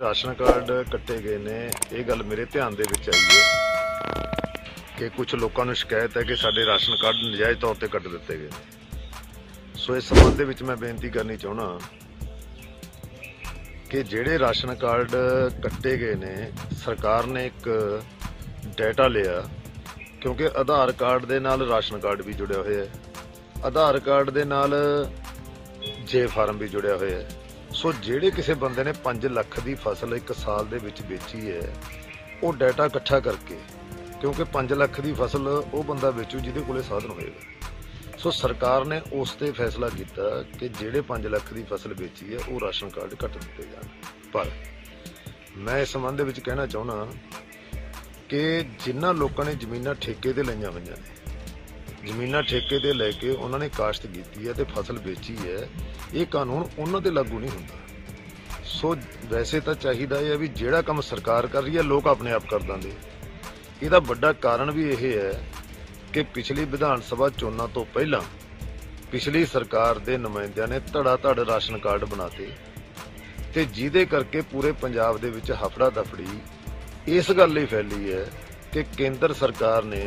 Ration card कट्टे गए ने, ये गल मेरे ध्यान दे विच आई है कि कुछ लोगों को शिकायत है कि साडे राशन कार्ड नजायज़ तौर पर कट दिते गए। सो इस संबंध दे विच मैं बेनती करनी चाहना कि जिहड़े राशन कार्ड कट्टे गए ने, सरकार ने एक डाटा लिया, क्योंकि आधार कार्ड दे नाल राशन कार्ड भी जुड़िया होया है, आधार कार्ड दे नाल जे फार्म भी जुड़िया होया है। सो ਜਿਹੜੇ ਕਿਸੇ ਬੰਦੇ ਨੇ 5 ਲੱਖ ਦੀ ਫਸਲ ਇੱਕ ਸਾਲ ਦੇ ਵਿੱਚ ਵੇਚੀ ਹੈ, ਉਹ ਡਾਟਾ ਇਕੱਠਾ ਕਰਕੇ, ਕਿਉਂਕਿ 5 ਲੱਖ ਦੀ ਫਸਲ ਉਹ ਬੰਦਾ ਵੇਚੂ ਜਿਹਦੇ ਕੋਲੇ ਸਾਧਨ ਹੋਏਗਾ। ਸੋ ਸਰਕਾਰ ਨੇ ਉਸ ਤੇ ਫੈਸਲਾ ਕੀਤਾ ਕਿ ਜਿਹੜੇ 5 ਲੱਖ ਦੀ ਫਸਲ ਵੇਚੀ ਹੈ ਉਹ ਰਾਸ਼ਨ ਕਾਰਡ ਕੱਟ ਦਿੱਤੇ ਜਾਣ। ਪਰ ਮੈਂ ਇਸ ਸੰਬੰਧ ਦੇ ਵਿੱਚ ਕਹਿਣਾ ਚਾਹੁੰਦਾ ਕਿ ਜਿਨ੍ਹਾਂ ਲੋਕਾਂ ਨੇ ਜ਼ਮੀਨਾਂ ਠੇਕੇ ਤੇ ਲਈਆਂ ਹੋਈਆਂ ਨੇ, ਜ਼ਮੀਨਾਂ ਠੇਕੇ ਤੇ ਲੈ ਕੇ ਉਹਨਾਂ ਨੇ ਕਾਸ਼ਤ ਕੀਤੀ ਹੈ ਤੇ ਫਸਲ ਵੇਚੀ ਹੈ, ਇਹ ਕਾਨੂੰਨ ਉਹਨਾਂ ਤੇ ਲਾਗੂ ਨਹੀਂ ਹੁੰਦਾ। ਸੋ ਵੈਸੇ ਤਾਂ ਚਾਹੀਦਾ ਹੈ ਵੀ ਜਿਹੜਾ ਕੰਮ ਸਰਕਾਰ ਕਰ ਰਹੀ ਹੈ ਲੋਕ ਆਪਣੇ ਆਪ ਕਰ ਦਿੰਦੇ। ਇਹਦਾ ਵੱਡਾ ਕਾਰਨ ਵੀ ਇਹ ਹੈ ਕਿ ਪਿਛਲੀ ਵਿਧਾਨ ਸਭਾ ਚੋਣਾਂ ਤੋਂ ਪਹਿਲਾਂ ਪਿਛਲੀ ਸਰਕਾਰ ਦੇ ਨੁਮਾਇੰਦਿਆਂ ਨੇ ਧੜਾ ਧੜ ਰਾਸ਼ਨ ਕਾਰਡ ਬਣਾਤੇ ਤੇ ਜਿਹਦੇ ਕਰਕੇ ਪੂਰੇ ਪੰਜਾਬ ਦੇ ਵਿੱਚ ਹਫੜਾ ਦਫੜੀ ਇਸ ਗੱਲ ਲਈ ਫੈਲੀ ਹੈ ਕਿ ਕੇਂਦਰ ਸਰਕਾਰ ਨੇ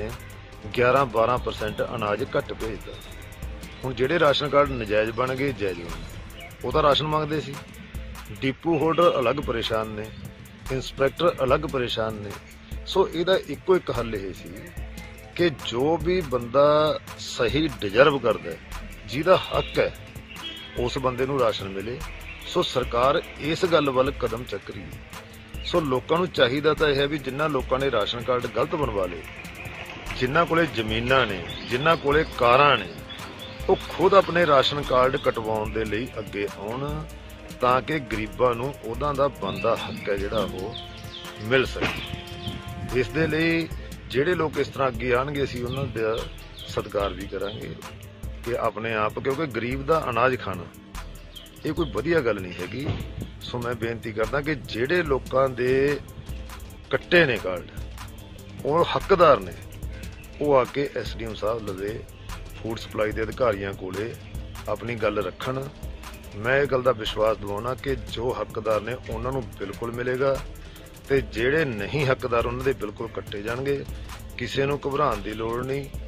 11-12% ਅਨਾਜ ਘੱਟ ਭੇਜਦਾ। ਹੁਣ ਜਿਹੜੇ ਰਾਸ਼ਨ ਕਾਰਡ ਨਜਾਇਜ਼ ਬਣ ਗਏ, ਜਾਇਜ਼ ਬਣ ਗਏ, ਉਹ ਤਾਂ ਰਾਸ਼ਨ ਮੰਗਦੇ ਸੀ। ਡਿਪੂ ਹੋਲਡਰ ਅਲੱਗ ਪਰੇਸ਼ਾਨ ਨੇ, ਇੰਸਪੈਕਟਰ ਅਲੱਗ ਪਰੇਸ਼ਾਨ ਨੇ। ਸੋ ਇਹਦਾ ਇੱਕੋ ਇੱਕ ਹੱਲ ਇਹ ਸੀ ਕਿ ਜੋ ਵੀ ਬੰਦਾ ਸਹੀ ਡਿਜ਼ਰਵ ਕਰਦਾ, ਜਿਹਦਾ ਹੱਕ ਹੈ, ਉਸ ਬੰਦੇ ਨੂੰ ਰਾਸ਼ਨ ਮਿਲੇ। ਸੋ ਸਰਕਾਰ ਇਸ ਗੱਲ ਵੱਲ ਕਦਮ ਚੱਕ ਰਹੀ ਹੈ। ਸੋ ਲੋਕਾਂ ਨੂੰ ਚਾਹੀਦਾ ਤਾਂ ਇਹ ਹੈ ਵੀ ਜਿਨ੍ਹਾਂ ਲੋਕਾਂ ਨੇ ਰਾਸ਼ਨ ਕਾਰਡ ਗਲਤ ਬਣਵਾ ਲਏ, ਜਿਨ੍ਹਾਂ ਕੋਲੇ ਜ਼ਮੀਨਾਂ ਨੇ, ਜਿਨ੍ਹਾਂ ਕੋਲੇ ਕਾਰਾਂ ਨੇ, ਉਹ ਖੁਦ ਆਪਣੇ ਰਾਸ਼ਨ ਕਾਰਡ ਕਟਵਾਉਣ ਦੇ ਲਈ ਅੱਗੇ ਆਉਣ ਤਾਂ ਕਿ ਗਰੀਬਾਂ ਨੂੰ ਉਹਨਾਂ ਦਾ ਬਣਦਾ ਹੱਕ ਹੈ ਜਿਹੜਾ ਉਹ ਮਿਲ ਸਕੇ। ਇਸ ਦੇ ਲਈ ਜਿਹੜੇ ਲੋਕ ਇਸ ਤਰ੍ਹਾਂ ਅੱਗੇ ਆਉਣਗੇ ਅਸੀਂ ਉਹਨਾਂ ਦਾ ਸਤਿਕਾਰ ਵੀ ਕਰਾਂਗੇ ਕਿ ਆਪਣੇ ਆਪ, ਕਿਉਂਕਿ ਗਰੀਬ ਦਾ ਅਨਾਜ ਖਾਣਾ ਇਹ ਕੋਈ ਵਧੀਆ ਗੱਲ ਨਹੀਂ ਹੈਗੀ। ਸੋ ਮੈਂ ਬੇਨਤੀ ਕਰਦਾ ਕਿ ਜਿਹੜੇ ਲੋਕਾਂ ਦੇ ਕੱਟੇ ਨੇ ਕਾਰਡ, ਉਹ ਹੱਕਦਾਰ ਨੇ, ਉਹ ਆ ਕੇ SDM ਸਾਹਿਬ ਲਵੇ, ਫੂਡ ਸਪਲਾਈ ਦੇ ਅਧਿਕਾਰੀਆਂ ਕੋਲੇ ਆਪਣੀ ਗੱਲ ਰੱਖਣ। ਮੈਂ ਇਹ ਗੱਲ ਦਾ ਵਿਸ਼ਵਾਸ ਦਿਵਾਉਣਾ ਕਿ ਜੋ ਹੱਕਦਾਰ ਨੇ ਉਹਨਾਂ ਨੂੰ ਬਿਲਕੁਲ ਮਿਲੇਗਾ ਤੇ ਜਿਹੜੇ ਨਹੀਂ ਹੱਕਦਾਰ ਉਹਨਾਂ ਦੇ ਬਿਲਕੁਲ ਕੱਟੇ ਜਾਣਗੇ। ਕਿਸੇ ਨੂੰ ਘਬਰਾਉਣ ਦੀ ਲੋੜ ਨਹੀਂ।